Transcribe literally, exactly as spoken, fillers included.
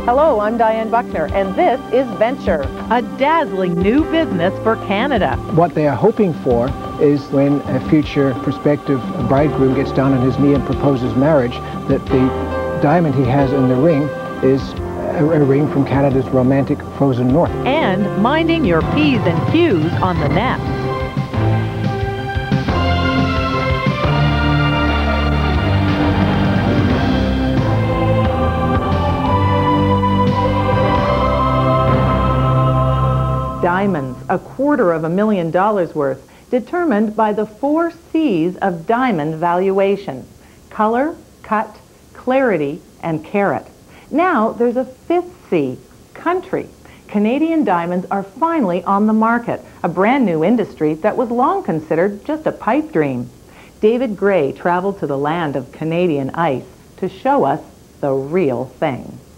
Hello, I'm Diane Buckner, and this is Venture, a dazzling new business for Canada. What they are hoping for is when a future prospective bridegroom gets down on his knee and proposes marriage, that the diamond he has in the ring is a, a ring from Canada's romantic frozen north. And minding your P's and Q's on the net. Diamonds, a quarter of a million dollars worth, determined by the four C's of diamond valuation: color, cut, clarity, and carat. Now there's a fifth C, country. Canadian diamonds are finally on the market, a brand new industry that was long considered just a pipe dream. David Gray traveled to the land of Canadian ice to show us the real thing.